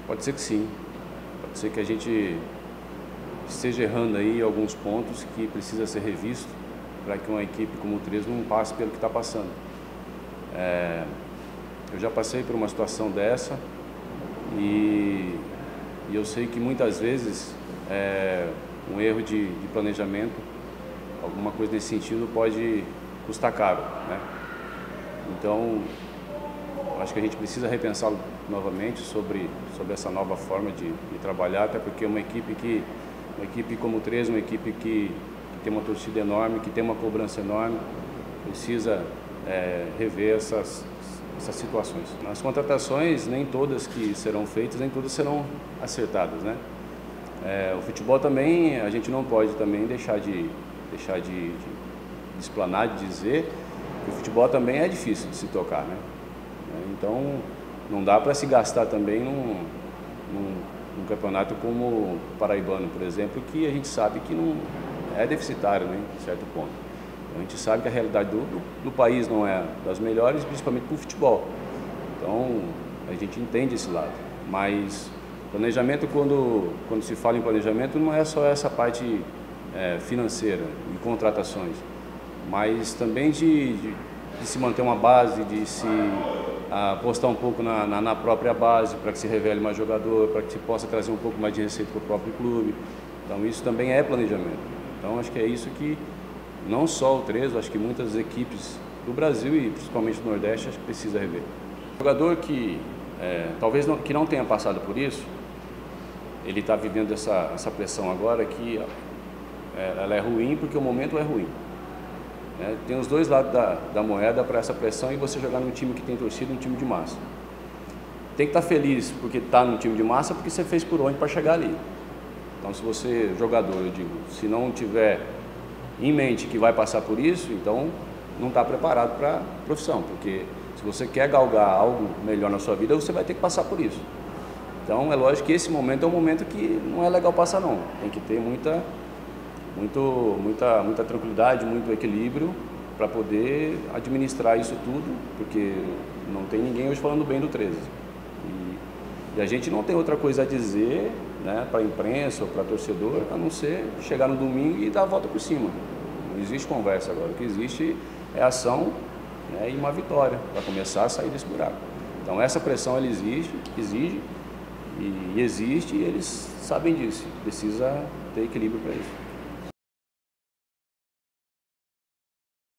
Pode ser que sim, pode ser que a gente esteja errando aí alguns pontos que precisa ser revisto para que uma equipe como o Trezzo não passe pelo que está passando. Eu já passei por uma situação dessa e eu sei que muitas vezes um erro de planejamento, alguma coisa nesse sentido pode custar caro, né? Então, acho que a gente precisa repensar novamente sobre essa nova forma de trabalhar, até porque uma equipe como o Trezzo, uma equipe que tem uma torcida enorme, que tem uma cobrança enorme, precisa rever essas situações. Nas contratações, nem todas que serão feitas, nem todas serão acertadas, né? O futebol também, a gente não pode também deixar de explanar, de dizer que o futebol também é difícil de se tocar, né? Então, não dá para se gastar também num campeonato como o paraibano, por exemplo, que a gente sabe que não é deficitário, né, em certo ponto. A gente sabe que a realidade do país não é das melhores, principalmente para o futebol. Então, a gente entende esse lado. Mas planejamento, quando se fala em planejamento, não é só essa parte financeira, de contratações, mas também de se manter uma base, de se apostar um pouco na própria base, para que se revele mais jogador, para que se possa trazer um pouco mais de receita para o próprio clube. Então isso também é planejamento. Então acho que é isso que não só o Trezzo, acho que muitas equipes do Brasil e principalmente do Nordeste acho que precisa rever. O jogador que talvez que não tenha passado por isso, ele está vivendo essa pressão agora que ela é ruim porque o momento é ruim. Tem os dois lados da moeda para essa pressão e você jogar num time que tem torcida, um time de massa. Tem que estar feliz porque está num time de massa, porque você fez por onde para chegar ali. Então, se você, jogador, eu digo, se não tiver em mente que vai passar por isso, então não está preparado para a profissão, porque se você quer galgar algo melhor na sua vida, você vai ter que passar por isso. Então, é lógico que esse momento é um momento que não é legal passar, não. Tem que ter muita tranquilidade, muito equilíbrio para poder administrar isso tudo, porque não tem ninguém hoje falando bem do Trezzo. E a gente não tem outra coisa a dizer, né, para a imprensa ou para torcedor, a não ser chegar no domingo e dar a volta por cima. Não existe conversa agora, o que existe é ação, né, e uma vitória para começar a sair desse buraco. Então essa pressão ela exige e existe e eles sabem disso, precisa ter equilíbrio para isso.